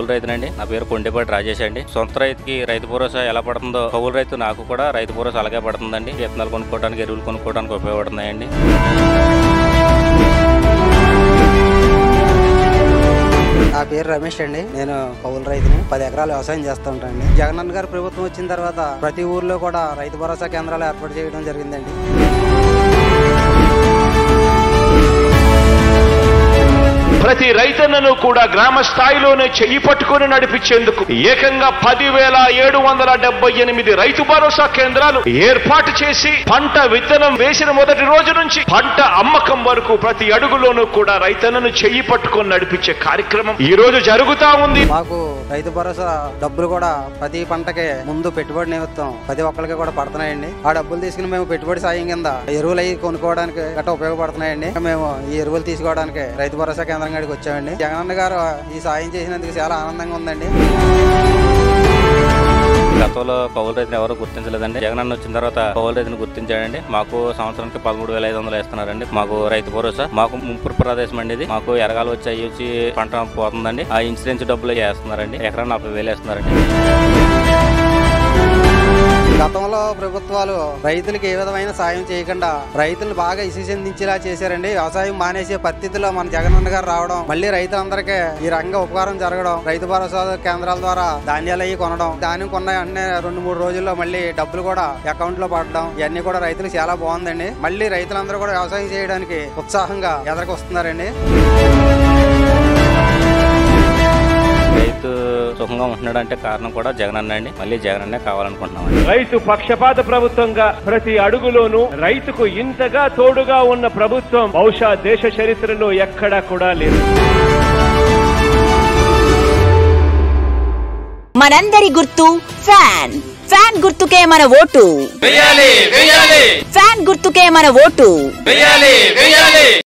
కౌలు రైతునండి. నా పేరు కొండేపాటి రాజేష్ అండి. సొంత రైతుకి రైతు భరోసా ఎలా పడుతుందో కౌలు రైతు నాకు కూడా రైతు భరోసా అలాగే పడుతుందండి. విత్తనాలు కొనుక్కోవడానికి, ఎరువులు కొనుక్కోవడానికి ఉపయోగపడుతున్నాయండి. నా పేరు రమేష్ అండి. నేను కౌలు రైతుని. 10 ఎకరాలు వ్యవసాయం చేస్తూ ఉంటానండి. జగనన్న గారి ప్రభుత్వం వచ్చిన తర్వాత ప్రతి ఊర్లో కూడా రైతు భరోసా కేంద్రాలు ఏర్పాటు చేయడం జరిగిందండి. ప్రతి రైతన్నను కూడా గ్రామ స్థాయిలోనే చెయ్యి పట్టుకుని నడిపించేందుకు ఏకంగా 10,778 రైతు భరోసా కేంద్రాలు ఏర్పాటు చేసి పంట విత్తనం వేసిన మొదటి రోజు నుంచి పంట అమ్మకం వరకు ప్రతి అడుగులోనూ కూడా రైతన్నను చెయ్యి పట్టుకుని నడిపించే కార్యక్రమం ఈ రోజు జరుగుతా ఉంది. మాకు రైతు భరోసా డబ్బులు కూడా ప్రతి పంటకి ముందు పెట్టుబడి నిమిత్తం ప్రతి ఒక్కరికి కూడా పడుతున్నాయండి. ఆ డబ్బులు తీసుకుని మేము పెట్టుబడి సాయం కింద ఎరువులు అవి కొనుక్కోవడానికి గట్రా ఉపయోగపడుతున్నాయండి. మేము ఈ ఎరువులు తీసుకోవడానికి రైతు భరోసా కేంద్రం కాడికి వచ్చామండి. జగనన్న గారు ఈ సాయం చేసినందుకు చాలా ఆనందంగా ఉందండి. గతంలో కౌలు రైతుని ఎవరు గుర్తించలేదండి. జగనన్న వచ్చిన తర్వాత కౌలు రైతుని గుర్తించాడండి. మాకు సంవత్సరానికి 13,500 ఇస్తున్నారండి. మాకు రైతు భరోసా. మాకు ముంపు ప్రదేశం అండి ఇది. మాకు ఎరగాలు వచ్చి పంట పోతుందండి. ఆ ఇన్సూరెన్స్ డబ్బులు వేస్తున్నారండి. ఎకరా 40,000 వేస్తున్నారండి. గతంలో ప్రభుత్వాలు రైతులకు ఏ విధమైన సాయం చేయకుండా రైతులు బాగా ఇసి చెందించేలా చేశారండి. వ్యవసాయం మానేసే పరిస్థితిలో మన జగనన్న గారు రావడం, మళ్ళీ రైతులందరికీ ఈ రంగ ఉపకారం జరగడం, రైతు భరోసా కేంద్రాల ద్వారా ధాన్యాలు అవి కొనడం, ధాన్యం కొన్న వెంటనే 2-3 రోజుల్లో మళ్ళీ డబ్బులు కూడా అకౌంట్ లో పడడం, ఇవన్నీ కూడా రైతులకు చాలా బాగుందండి. మళ్ళీ రైతులందరూ కూడా వ్యవసాయం చేయడానికి ఉత్సాహంగా ఎదరికి వస్తున్నారండి. రైతు సుఖంగా ఉంటున్నాడంటే కారణం కూడా జగనన్న అండి. మళ్ళీ జగనన్నే కావాలనుకుంటున్నాం. రైతు పక్షపాత ప్రభుత్వంగా ప్రతి అడుగులోనూ రైతుకు ఇంతగా తోడుగా ఉన్న ప్రభుత్వం బహుశా దేశ చరిత్రలో ఎక్కడా కూడా లేదు. మనందరి గుర్తు ఫ్యాన్. ఫ్యాన్ గుర్తుకే మన ఓటు. ఫ్యాన్ గుర్తుకే మన ఓటు.